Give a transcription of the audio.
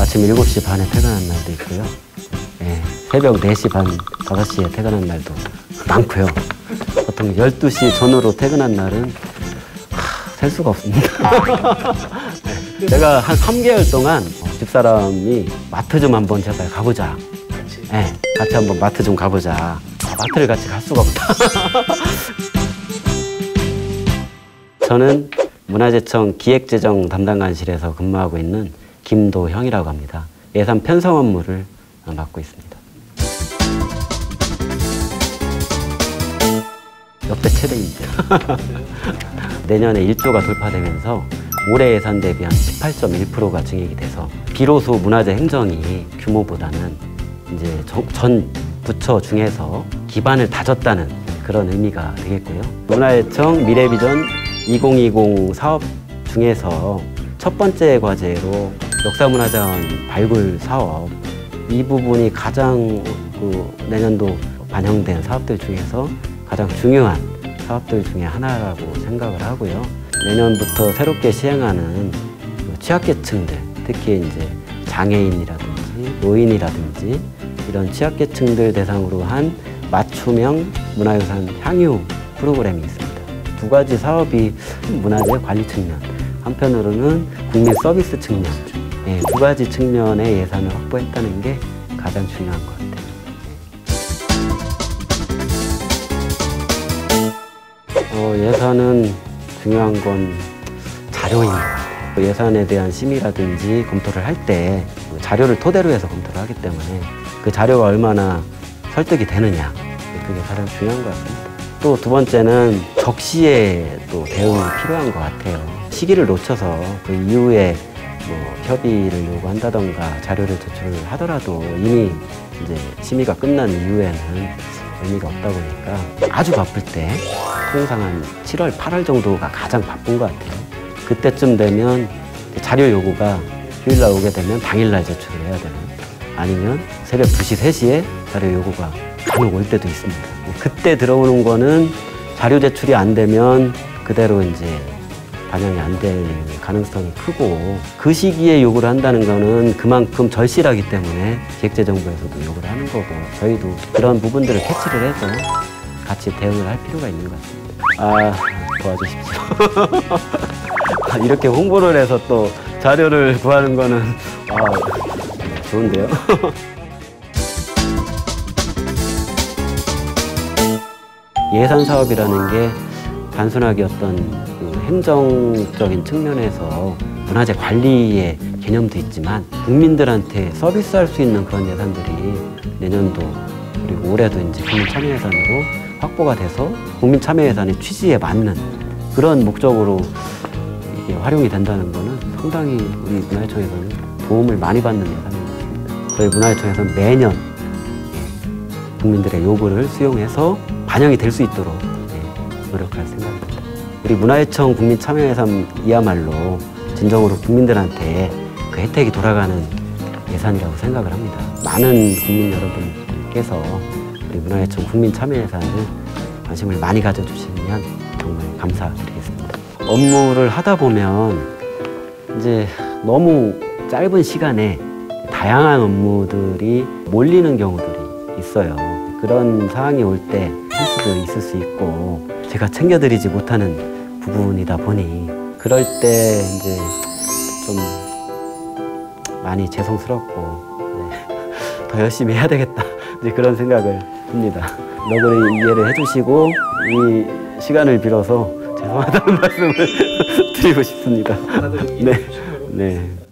아침 7시 반에 퇴근하는 날도 있고요. 예, 새벽 4시 반, 5시에 퇴근하는 날도 많고요. 보통 12시 전후로 퇴근한 날은 셀 수가 없습니다. 제가 한 3개월 동안 집사람이 마트 좀 한번 제발 가보자. 네, 같이 한번 마트 좀 가보자. 마트를 같이 갈 수가 없다. 저는 문화재청 기획재정 담당관실에서 근무하고 있는 김도형이라고 합니다. 예산 편성 업무를 맡고 있습니다. 역대 최대입니다. 내년에 1조가 돌파되면서 올해 예산 대비 한 18.1%가 증액이 돼서 비로소 문화재 행정이 규모보다는 이제 전 부처 중에서 기반을 다졌다는 그런 의미가 되겠고요. 문화재청 미래비전 2020 사업 중에서 첫 번째 과제로 역사문화자원 발굴 사업, 이 부분이 가장 내년도 반영된 사업들 중에서 가장 중요한 사업들 중에 하나라고 생각을 하고요. 내년부터 새롭게 시행하는 취약계층들, 특히 이제 장애인이라든지 노인이라든지 이런 취약계층들 대상으로 한 맞춤형 문화유산 향유 프로그램이 있습니다. 두 가지 사업이 문화재 관리 측면, 한편으로는 국민 서비스 측면, 두 가지 측면의 예산을 확보했다는 게 가장 중요한 것 같아요. 예산은 중요한 건 자료인 것 같아요. 예산에 대한 심의라든지 검토를 할 때 자료를 토대로 해서 검토를 하기 때문에 그 자료가 얼마나 설득이 되느냐, 그게 가장 중요한 것 같습니다. 또 두 번째는 적시에 또 대응이 필요한 것 같아요. 시기를 놓쳐서 그 이후에 협의를 요구한다던가 자료를 제출을 하더라도 이미 이제 심의가 끝난 이후에는 의미가 없다 보니까 아주 바쁠 때 통상 한 7월, 8월 정도가 가장 바쁜 것 같아요. 그때쯤 되면 자료 요구가 휴일날 오게 되면 당일날 제출을 해야 되는, 아니면 새벽 2시, 3시에 자료 요구가 간혹 올 때도 있습니다. 그때 들어오는 거는 자료 제출이 안 되면 그대로 이제 반영이 안 될 가능성이 크고, 그 시기에 요구를 한다는 거는 그만큼 절실하기 때문에 기획재정부에서도 요구를 하는 거고, 저희도 그런 부분들을 캐치를 해서 같이 대응을 할 필요가 있는 것 같습니다. 도와주십시오. 이렇게 홍보를 해서 또 자료를 구하는 거는 좋은데요. 예산 사업이라는 게 단순하게 어떤 행정적인 측면에서 문화재 관리의 개념도 있지만 국민들한테 서비스할 수 있는 그런 예산들이 내년도 그리고 올해도 이제 국민참여예산으로 확보가 돼서 국민참여예산의 취지에 맞는 그런 목적으로 이게 활용이 된다는 거는 상당히 우리 문화재청에서는 도움을 많이 받는 예산인 것 같습니다. 저희 문화재청에서는 매년 국민들의 요구를 수용해서 반영이 될 수 있도록 노력할 생각입니다. 우리 문화재청 국민참여예산이야말로 진정으로 국민들한테 그 혜택이 돌아가는 예산이라고 생각을 합니다. 많은 국민 여러분께서 우리 문화재청 국민참여예산을 관심을 많이 가져주시면 정말 감사드리겠습니다. 업무를 하다 보면 이제 너무 짧은 시간에 다양한 업무들이 몰리는 경우들이 있어요. 그런 상황이 올 때 실수도 있을 수 있고 제가 챙겨드리지 못하는 부분이다 보니 그럴 때 이제 좀 많이 죄송스럽고 더 열심히 해야 되겠다 이제 그런 생각을 합니다. 너그러이 이해를 해주시고 이 시간을 빌어서 죄송하다는 말씀을 드리고 싶습니다. 네.